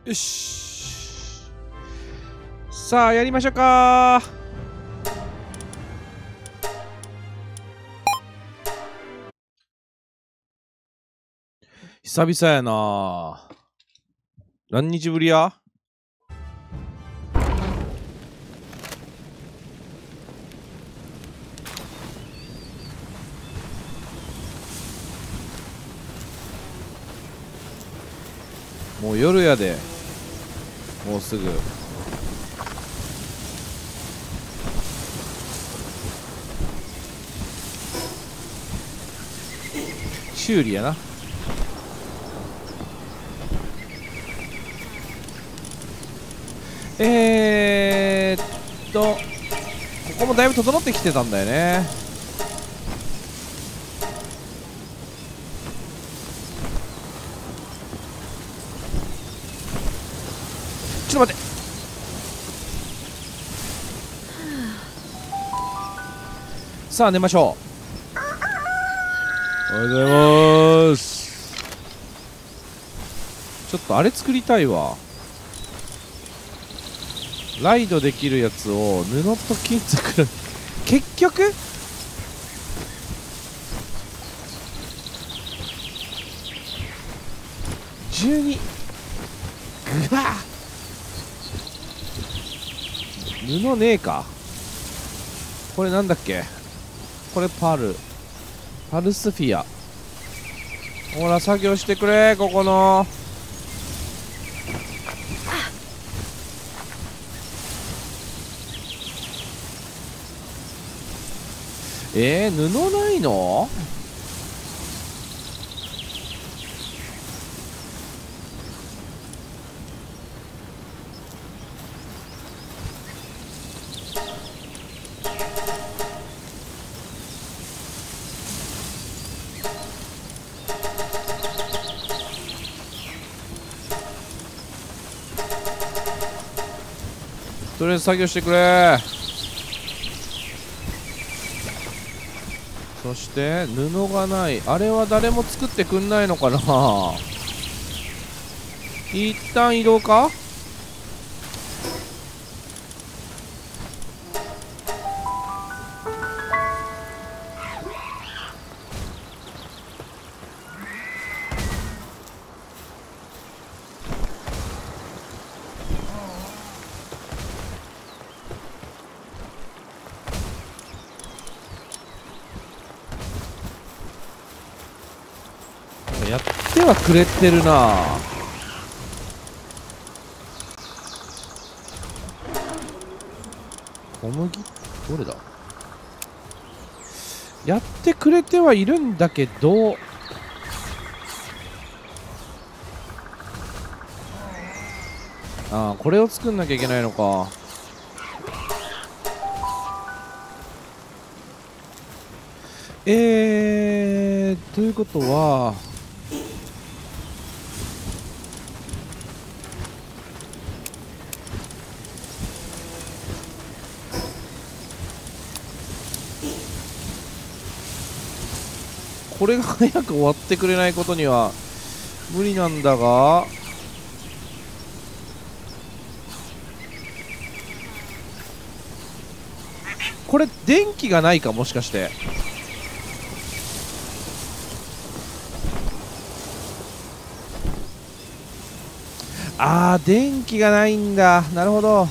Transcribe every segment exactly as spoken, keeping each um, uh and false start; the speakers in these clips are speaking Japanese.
よし。さあ、やりましょうか。久々やな。何日ぶりや？もう夜やで。もうすぐ。修理やな。えーっとここもだいぶ整ってきてたんだよね。ちょっと待って。さあ寝ましょう。おはようございます。ちょっとあれ作りたいわ。ライドできるやつを布と金作る。結局じゅうに。ぐわ布ねえか。これなんだっけ。これパルパルスフィア。ほら作業してくれ。ここのえー、布ないの？とりあえず作業してくれ。そして布がない。あれは誰も作ってくんないのかな。一旦移動か。やってはくれてるな。小麦どれだ。やってくれてはいるんだけど、ああこれを作んなきゃいけないのか。えーということはこれが早く終わってくれないことには無理なんだが、これ電気がないか。もしかしてあー電気がないんだ。なるほど。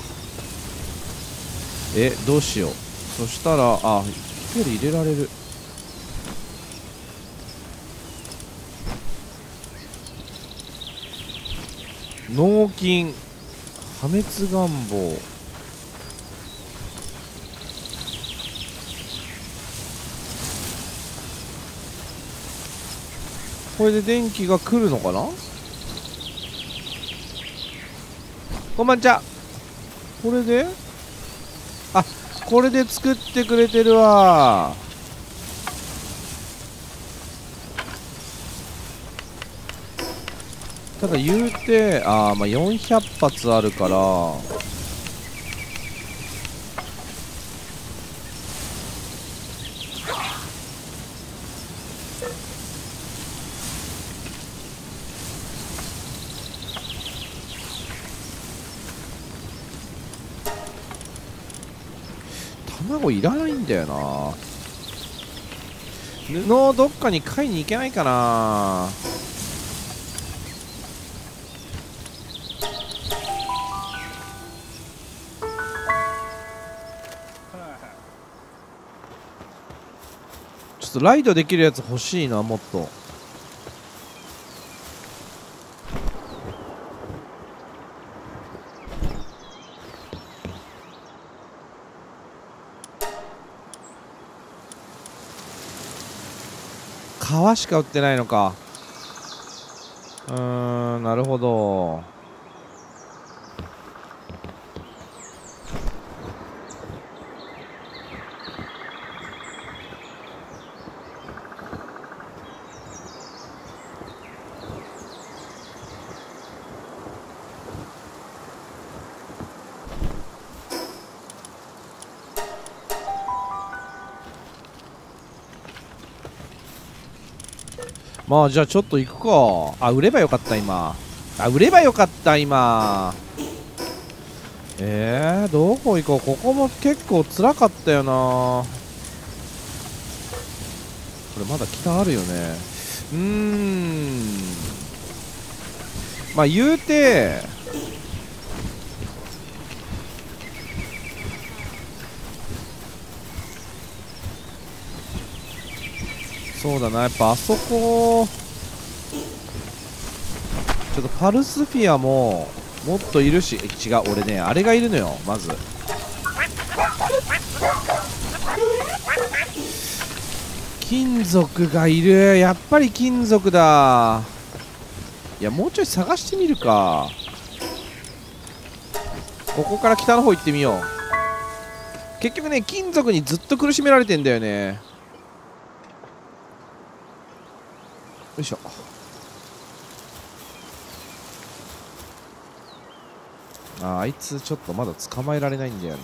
えどうしよう。そしたらあ光入れられる。脳筋破滅願望。これで電気が来るのかな。こんばんちは。これであこれで作ってくれてるわ。ただ言うてあーまあよんひゃく発あるから卵いらないんだよな。布をどっかに買いに行けないかな。ちょっとライドできるやつ欲しいな、もっと。革しか売ってないのか。うーん、なるほど。まあじゃあちょっと行くか。あ、売ればよかった今。あ、売ればよかった今。えー、どこ行こう。ここも結構辛かったよな。これまだ北あるよね。うーん、まあ言うてそうだな、やっぱあそこちょっとパルスフィアももっといるし、違う、俺ねあれがいるのよ。まず金属がいる。やっぱり金属だ。いや、もうちょい探してみるか。ここから北の方行ってみよう。結局ね、金属にずっと苦しめられてんだよね。よいしょ。あ、あいつちょっとまだ捕まえられないんだよな。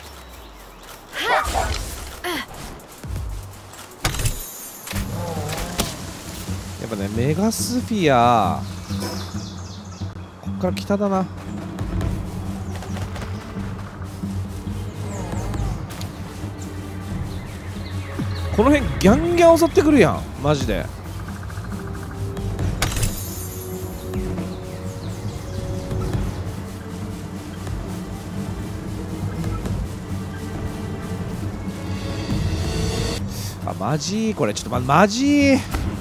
やっぱね、メガスフィアこっから北だな。この辺ギャンギャン襲ってくるやんマジで。あ、マジこれちょっとまマジ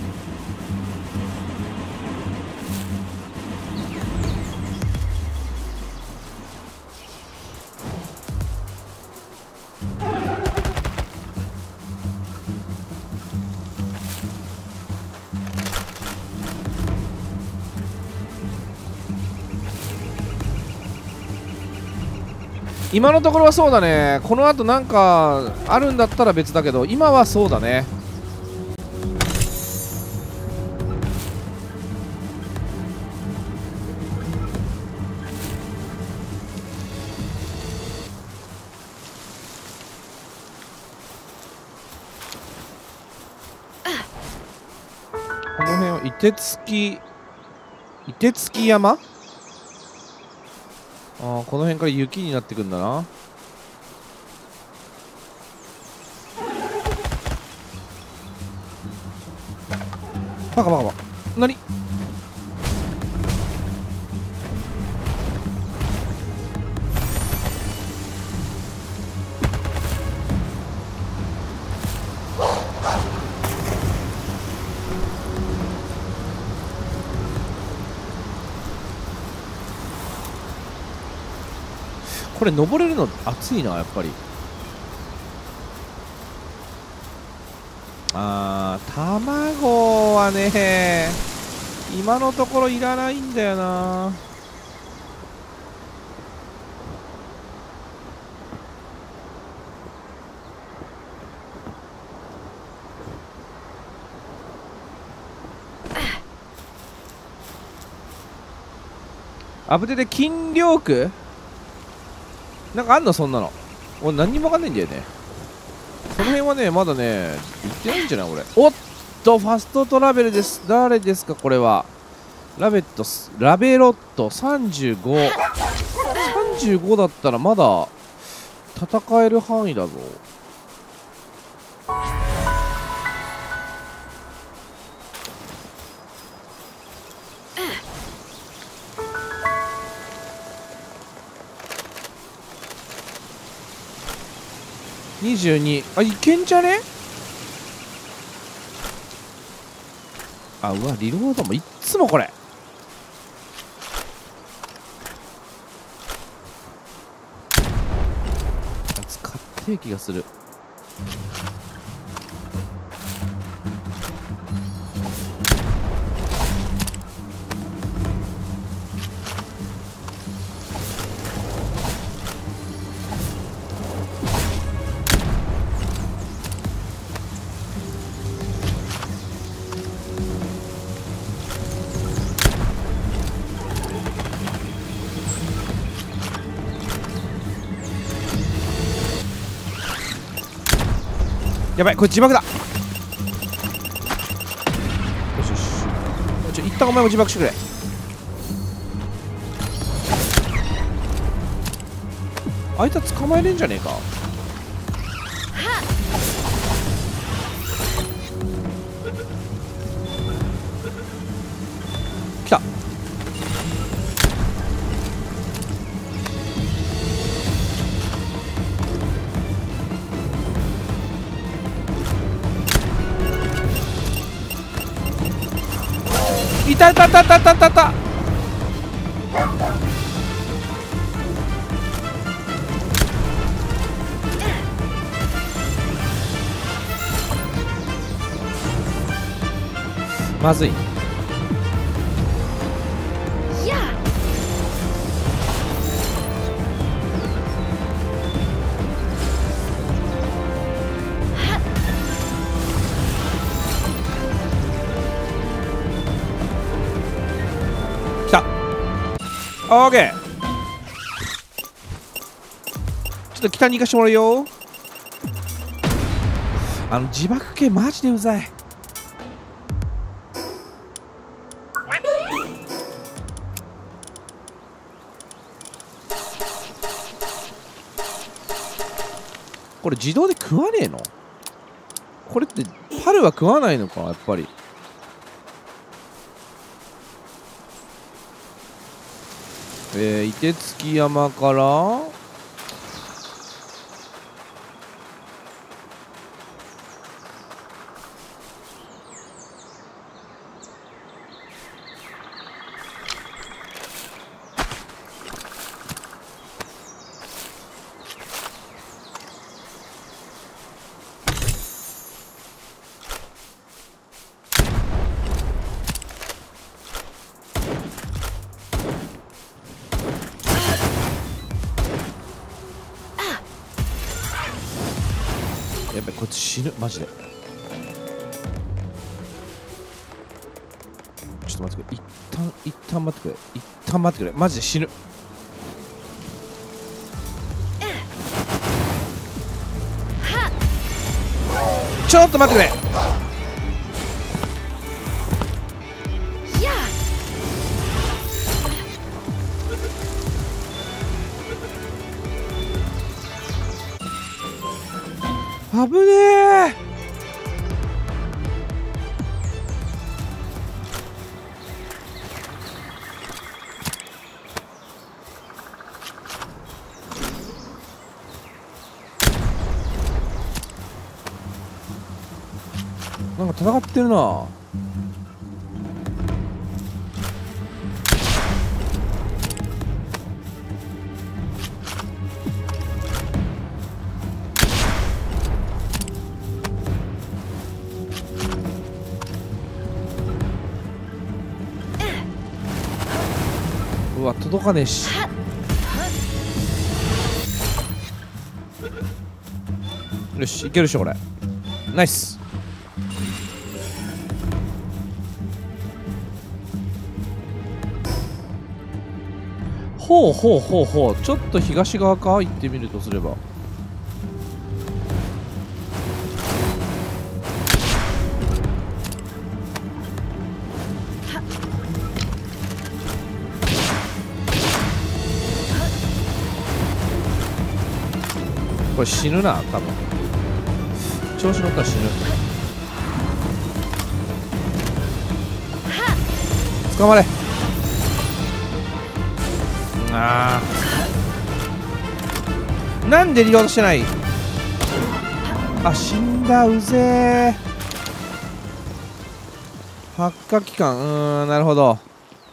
今のところはそうだね。この後なんかあるんだったら別だけど、今はそうだね。この辺は凍てつき凍てつき山。ああ、この辺から雪になってくんだな。バカバカバカ。何？これ登れるの熱いな、やっぱり。あー、卵はね今のところいらないんだよな。アブテで金領区なんかあんのそんなの。俺何にもわかんないんだよね。その辺はねまだね行ってないんじゃない俺。おっとファストトラベルです。誰ですかこれは。ラベットスラベロットさんじゅうご。さんじゅうごだったらまだ戦える範囲だぞ。にじゅうに。あ、いけんじゃね。あ、うわ、リロードもいっつもこれ使ってる気がする。やばい、これ自爆だ。よしよし、ちょ一旦お前も自爆してくれ。あいつは捕まえれんじゃねえか。来た。いたいたいたいたいたいたいた。まずい。来た。オーケー。ちょっと北に行かしてもらうよ。あの自爆系マジでうざい。これ自動で食わねえの？これってパルは食わないのかやっぱり。えー、凍てつき山からやべ、こいつ死ぬ、マジで。ちょっと待ってくれ、一旦一旦待ってくれ、一旦待ってくれ、マジで死ぬ。ちょっと待ってくれ。危ねえ。なんか戦ってるな。うわ、届かねえし。よし、いけるでしょこれ。ナイス。ほうほうほうほう。ちょっと東側か行ってみるとすれば。 これ死ぬな多分。調子乗ったら死ぬ。捕まれ。あーなんでリロードしてない。あ死んだ。うぜー。発火期間。うーんなるほど。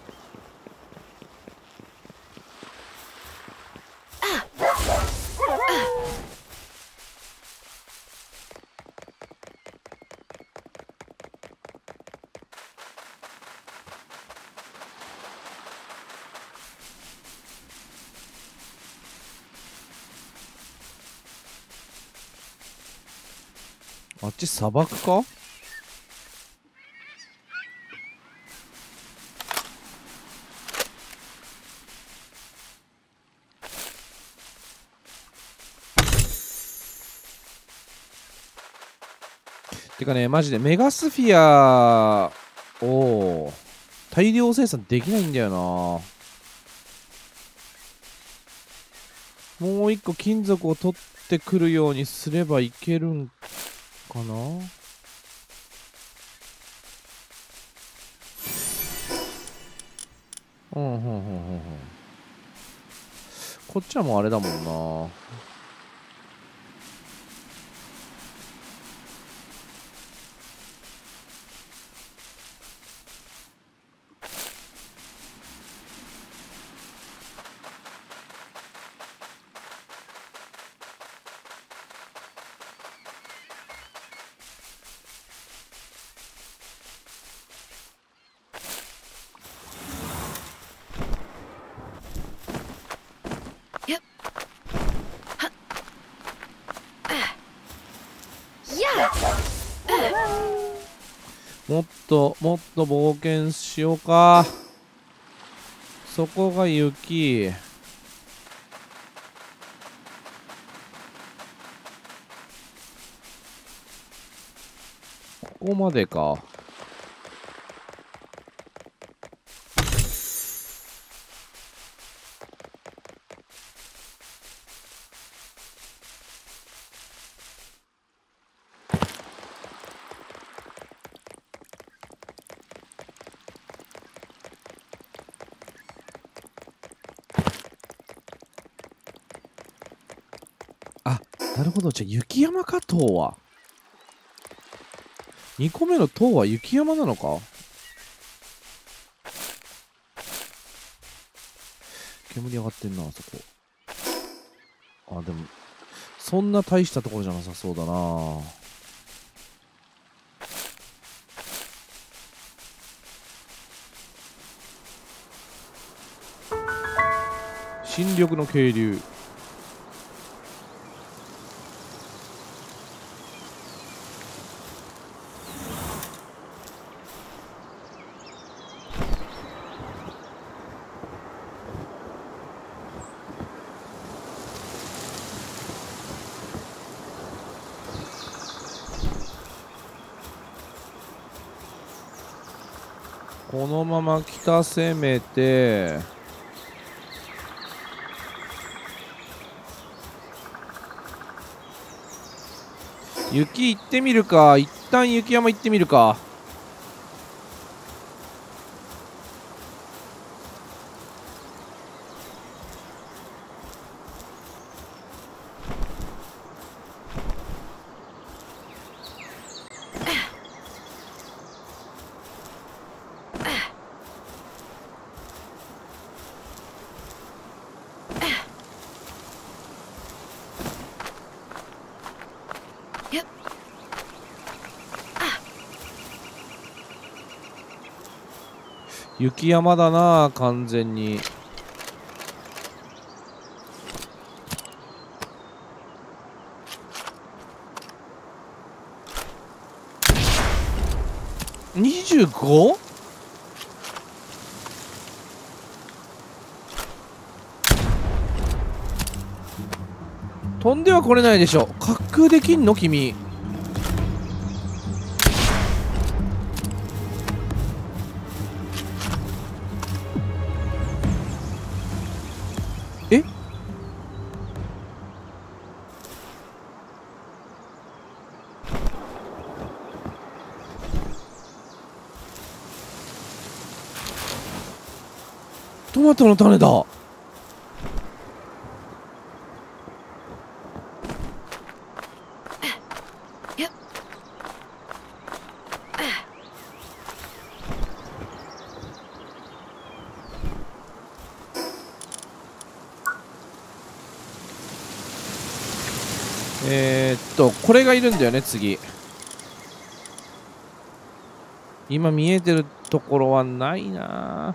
あっち砂漠か。てかねマジでメガスフィアを大量生産できないんだよな。もう一個金属を取ってくるようにすればいけるんかな。うんうんうんうんうん。こっちはもうあれだもんな。もっともっと冒険しようか。そこが雪。ここまでか。あ、なるほど。じゃあ雪山か。塔はにこめの塔は雪山なのか。煙上がってんなあそこ。あでもそんな大したところじゃなさそうだな。新緑の渓流。このまま北攻めて雪行ってみるか。一旦雪山行ってみるか。雪山だな完全に。にじゅうご？ 飛んでは来れないでしょ。滑空できんの君。えトマトの種だ。えー、っとこれがいるんだよね。次今見えてるところはないな。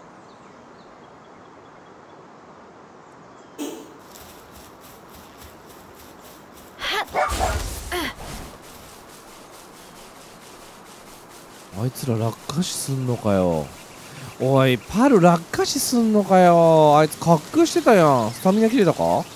あいつら落下死すんのかよ。おいパル落下死すんのかよ。あいつ滑空してたやん。スタミナ切れたか。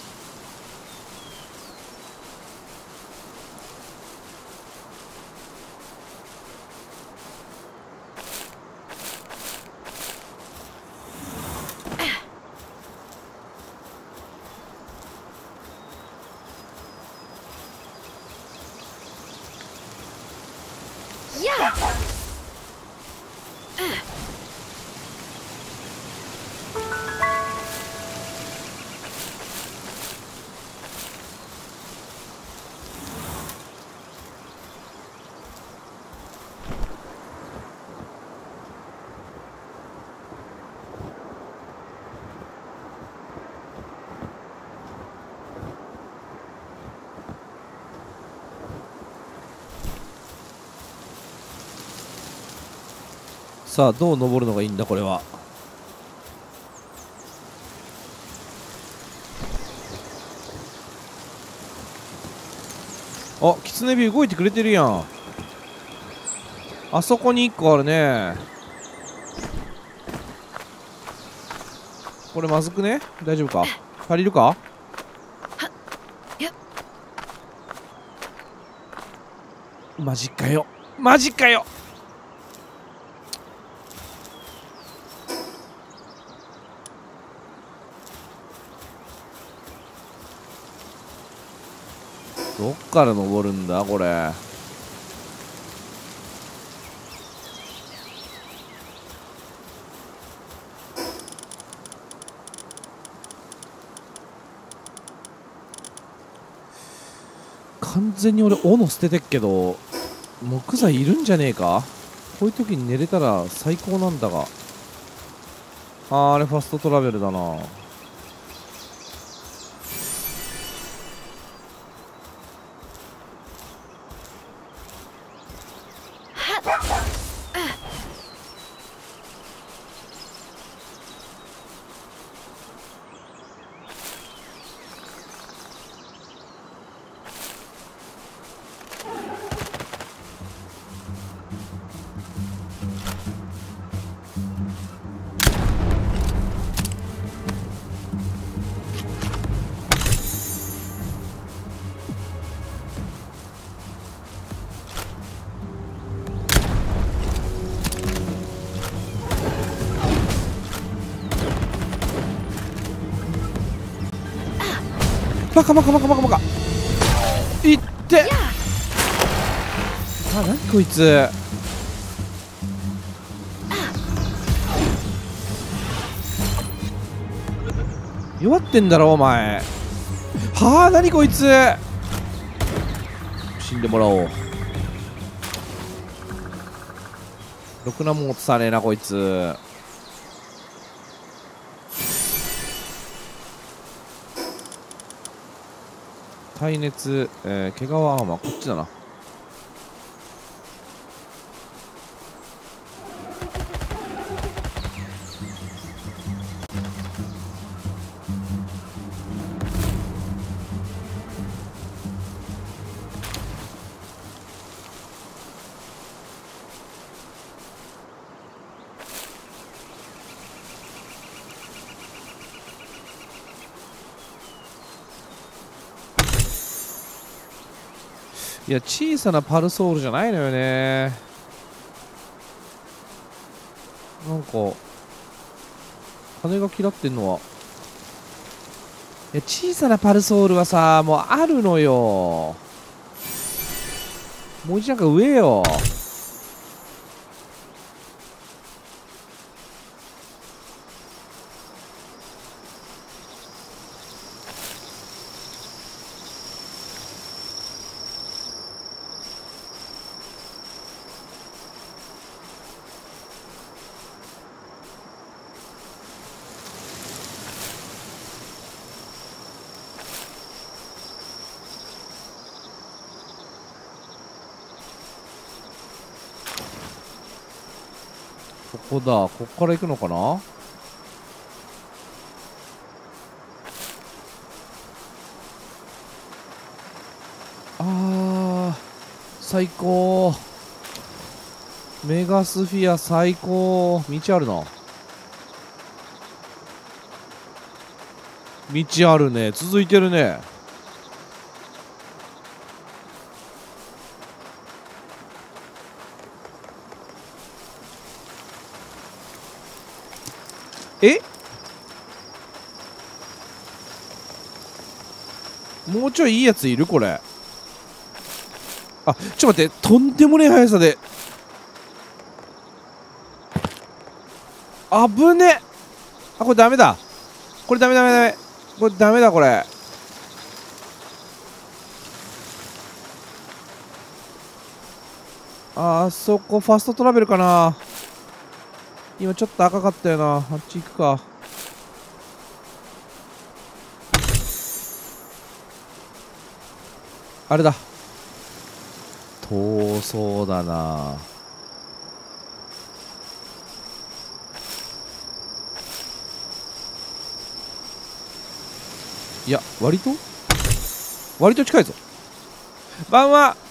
さあどう登るのがいいんだこれは。あ、キツネビ動いてくれてるやん。あそこにいっこあるね。これまずくね。大丈夫か。足りるか。マジかよマジかよ。どっから登るんだこれ。完全に俺斧捨ててっけど木材いるんじゃねえか。こういう時に寝れたら最高なんだが。あー、あれファストトラベルだな。バカバカバカバカバカいってあ、なにこいつ。弱ってんだろお前。はあ、なにこいつ。死んでもらおう。ろくなもん落とさねえなこいつ。耐熱、えー、毛皮アーマーこっちだな。いや小さなパルソールじゃないのよね。なんか羽が嫌ってんのは。いや小さなパルソールはさもうあるのよ。もう一段階上よ。 こだ。こっから行くのかな。あー、最高。メガスフィア最高。道あるな。道あるね。続いてるね。え、もうちょいいいやついるこれ。あ、ちょっと待って。とんでもねえ速さで。あぶね。あ、これダメだ。これダメダメダメ。これダメだこれ。あー、そこファストトラベルかな。今ちょっと赤かったよな。あっち行くか。あれだ。遠そうだな。いや、割と割と近いぞ。バンは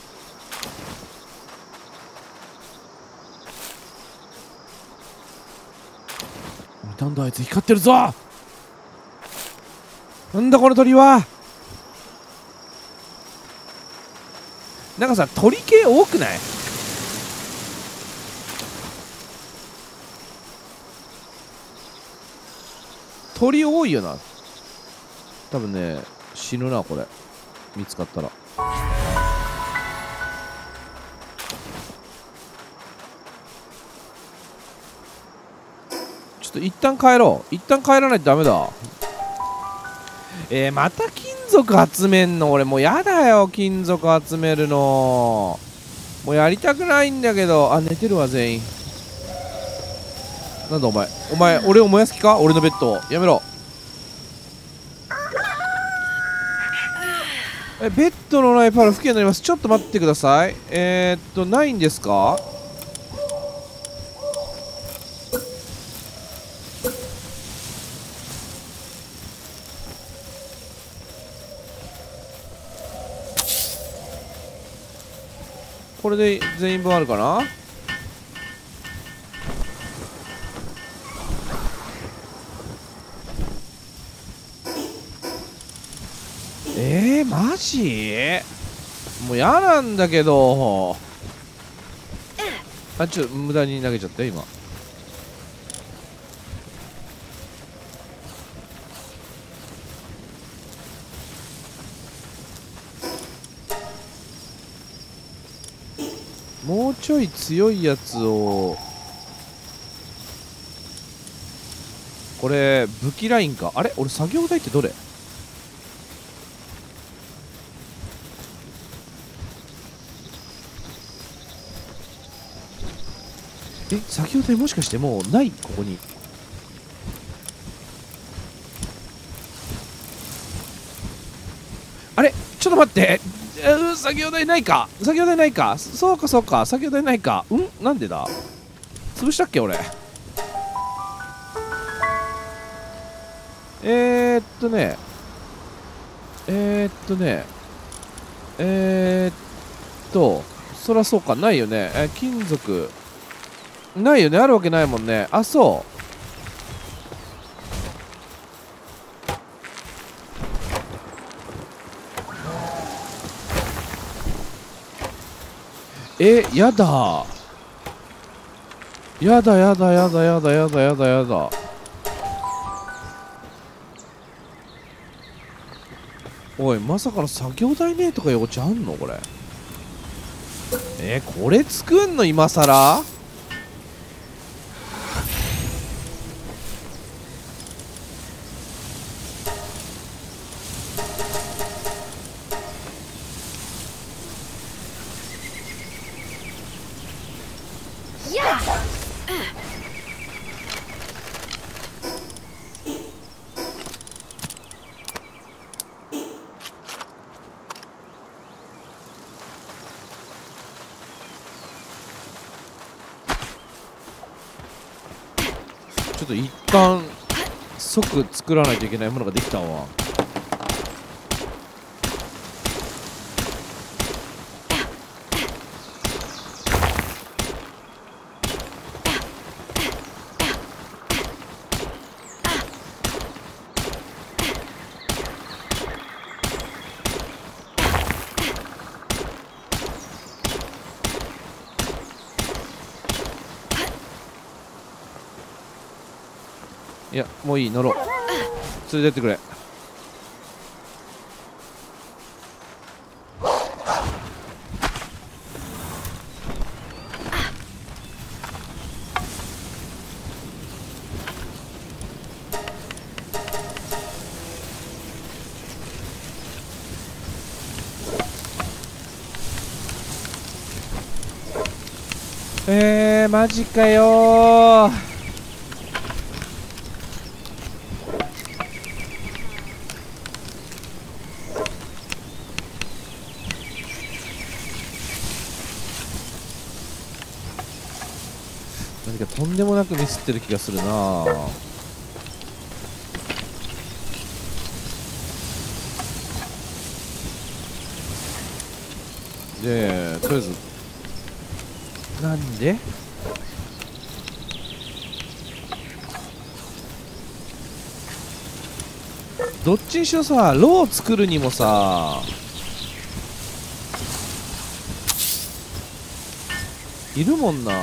なんだあいつ光ってるぞ。なんだこの鳥は。なんかさ、鳥系多くない？鳥多いよな。多分ね、死ぬなこれ。見つかったら。ちょっと一旦帰ろう。一旦帰らないとダメだ。えー、また金属集めんの。俺もうやだよ、金属集めるの。もうやりたくないんだけど。あ、寝てるわ全員。なんだお前。お前俺を燃やす気か。俺のベッドやめろ。え、ベッドのないパラ不景になります。ちょっと待ってください。えー、っとないんですか。これで全員分あるかな。えー、マジもう嫌なんだけど。あ、ちょっと無駄に投げちゃったよ今。もうちょい強いやつを。これ武器ラインか。あれ俺作業台ってどれ。え、作業台もしかしてもうないここに。あれちょっと待って。えー、作業台ないか。作業台ないか。そうかそうか。作業台ないか。うんなんでだ。潰したっけ俺。えー、っとねえー、っとねえー、っとそらそうか。ないよね。えー、金属ないよね。あるわけないもんね。あ、そうえ、やだやだやだやだやだやだやだやだ。おいまさかの作業台ねとか用地あんのこれ。えー、これ作んの今さら。 ょっと一旦即作らないといけないものができたわ。いや、もういい、乗ろう。連れてってくれ。えー、マジかよー。何かとんでもなくミスってる気がするなぁ。で、とりあえずなんでどっちにしろさ、ロー作るにもさいるもんな。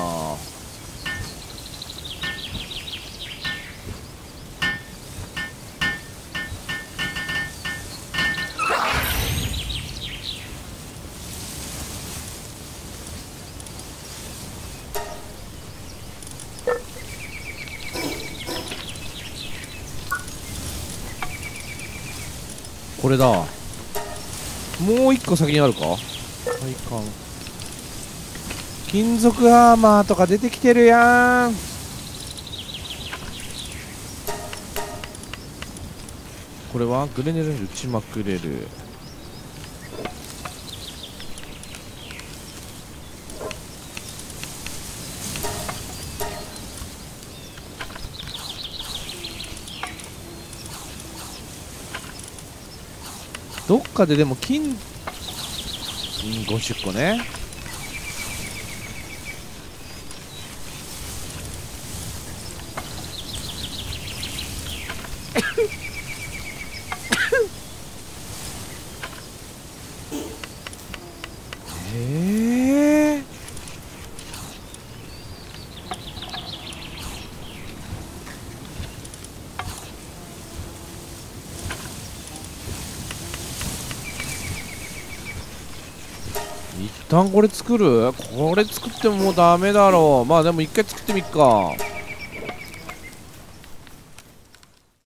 これだ。もう一個先にあるか。体感金属アーマーとか出てきてるやん。これはグレネルに撃ちまくれる。どっかででも金、うん、ごじゅっこね。えー一旦これ作る。これ作ってももうダメだろう。まあでも一回作ってみっか。